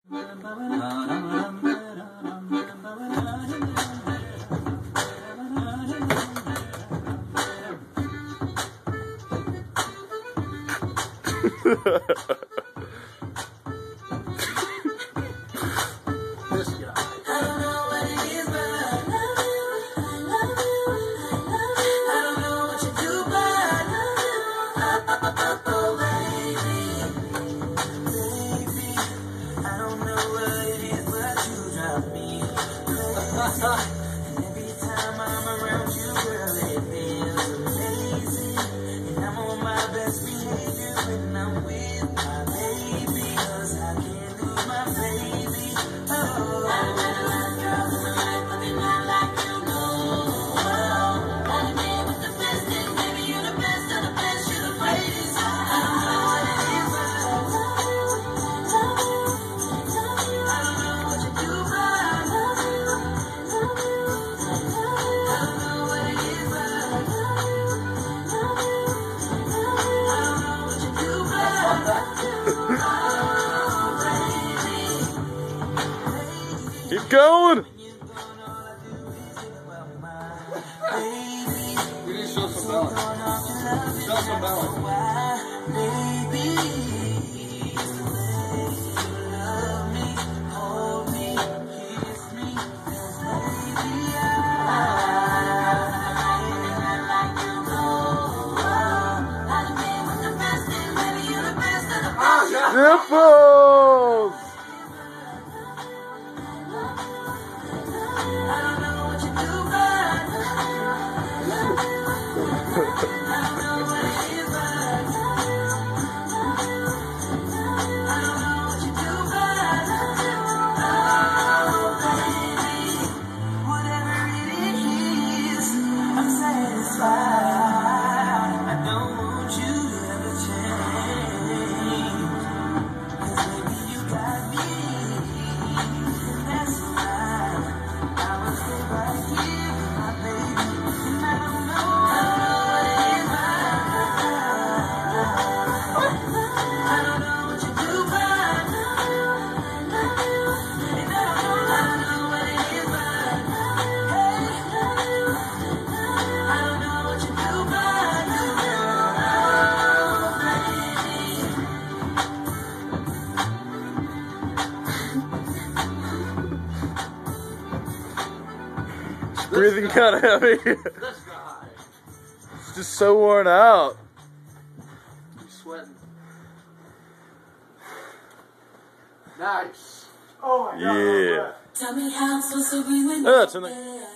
This guy. Every time I'm around you, girl, it feels amazing. And I'm on my best behavior when I'm with my baby, 'cause I can't lose my baby. Oh, I met a lot of girls in my life, but they're not like you, no. Oh, got a man with the best, and baby, you're the best of the best, you're the greatest. I don't know what it is, but I don't know what you do, but I love you. Keep going! We need to show some balance. Show some balance. Nipples! Breathing kind of heavy. This guy. It's just so worn out. He's sweating. Nice. Oh my god. Yeah. Tell me how I'm supposed to be with That's in there.